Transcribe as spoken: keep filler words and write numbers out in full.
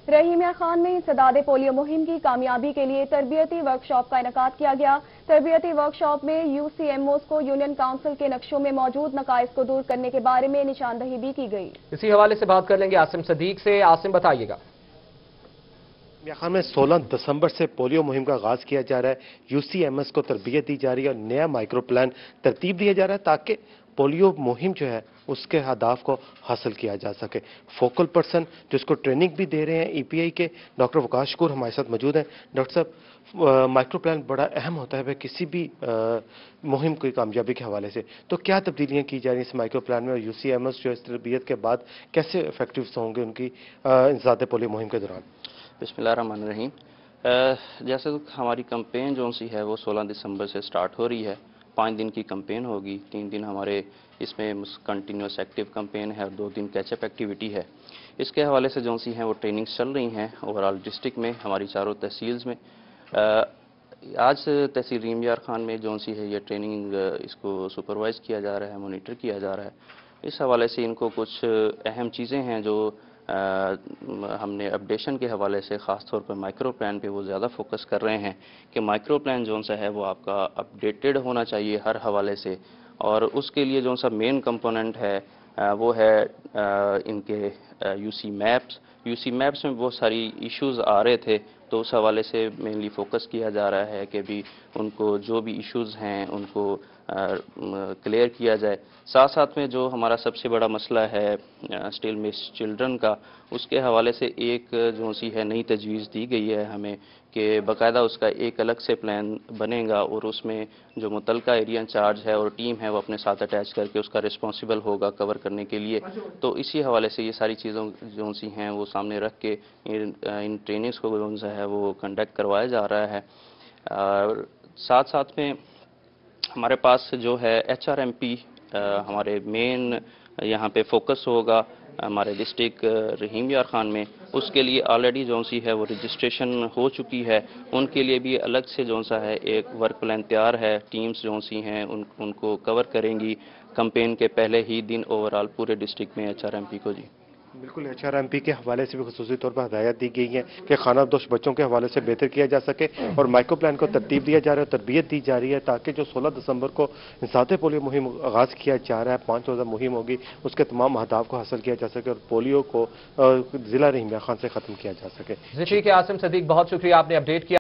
रहीम यार खान में SADAD polio मुहिम की कामयाबी के लिए तरबियती वर्कशॉप का इनेकाद किया गया। तरबियती वर्कशॉप में यू सी एम ओज़ को यूनियन काउंसिल के नक्शों में मौजूद नकाइस को दूर करने के बारे में निशानदही भी की गई। इसी हवाले से बात कर लेंगे आसिम सदीक से। आसिम, बताइएगा। यहाँ में सोलह दिसंबर से पोलियो मुहिम का आगाज किया जा रहा है। यू सी एम एस को तरबियत दी जा रही है और नया माइक्रो प्लान तरतीब दिया जा रहा है ताकि पोलियो मुहिम जो है उसके हदाफ को हासिल किया जा सके। फोकल पर्सन जिसको ट्रेनिंग भी दे रहे हैं ई पी आई के डॉक्टर वकाश कूर हमारे साथ मौजूद हैं। डॉक्टर साहब, माइक्रो प्लान बड़ा अहम होता है किसी भी आ, मुहिम की कामयाबी के हवाले से, तो क्या तब्दीलियां की जा रही हैं इस माइक्रो प्लान में और यू सी एम एस जो इस तरबियत के बाद कैसे इफेक्टिव होंगे उनकी इंसदाद पोलियो मुहिम के दौरान? बिस्मिल्लाहिर्रहमानिर्रहीम। जैसे हमारी कंपेन जो सी है वो सोलह दिसंबर से स्टार्ट हो रही है। पाँच दिन की कंपेन होगी। तीन दिन हमारे इसमें कंटिन्यूस एक्टिव कंपेन है और दो दिन कैचअप एक्टिविटी है। इसके हवाले से जो सी हैं वो ट्रेनिंग्स चल रही हैं ओवरऑल डिस्ट्रिक्ट में, हमारी चारों तहसील्स में। आज तहसील रहीम यार खान में जो सी है ये ट्रेनिंग इसको सुपरवाइज किया जा रहा है, मॉनिटर किया जा रहा है। इस हवाले से इनको कुछ अहम चीज़ें हैं जो आ, हमने अपडेशन के हवाले से ख़ास तौर पर माइक्रो प्लान पे वो ज़्यादा फोकस कर रहे हैं कि माइक्रो प्लान जो सा है वो आपका अपडेटेड होना चाहिए हर हवाले से, और उसके लिए जो सा मेन कंपोनेंट है आ, वो है आ, इनके U C maps. U C maps में बहुत सारी इश्यूज़ आ रहे थे तो उस हवाले से मेनली फोकस किया जा रहा है कि भी उनको जो भी इश्यूज़ हैं उनको क्लियर किया जाए। साथ साथ में जो हमारा सबसे बड़ा मसला है स्टिल मिस चिल्ड्रन का, उसके हवाले से एक जो सी है नई तजवीज़ दी गई है हमें कि बाकायदा उसका एक अलग से प्लान बनेगा और उसमें जो मुतलका एरिया इंचार्ज है और टीम है वो अपने साथ अटैच करके उसका रिस्पॉन्सिबल होगा कवर करने के लिए। तो इसी हवाले से ये सारी चीज़ों जो सी हैं वो सामने रख के इन, इन ट्रेनिंग्स को जो सा है वो कंडक्ट करवाया जा रहा है। और साथ साथ में हमारे पास जो है एच आर एम पी हमारे मेन यहाँ पे फोकस होगा हमारे डिस्ट्रिक्ट रहीम यार खान में। उसके लिए ऑलरेडी जो सी है वो रजिस्ट्रेशन हो चुकी है। उनके लिए भी अलग से जो सा है एक वर्क प्लान तैयार है। टीम्स जो सी हैं उन, उनको कवर करेंगी कैंपेन के पहले ही दिन ओवरऑल पूरे डिस्ट्रिक्ट में एच आर एम पी को। जी बिल्कुल, एच आर एम पी के हवाले से भी खुसूसी तौर पर हदायत दी गई है कि खानाबदोश बच्चों के हवाले से बेहतर किया जा सके और माइक्रो प्लान को तरतीब दिया जा रहा है, तरबियत दी जा रही है ताकि जो सोलह दिसंबर को इंसाते पोलियो मुहिम आगाज़ किया जा रहा है, पाँच रोज़ा मुहिम होगी, उसके तमाम अहदाफ को हासिल किया जा सके और पोलियो को ज़िला रहीम यार खान से ख़त्म किया जा सके। जी ठीक है आसिम सदीक, बहुत शुक्रिया, आपने अपडेट किया।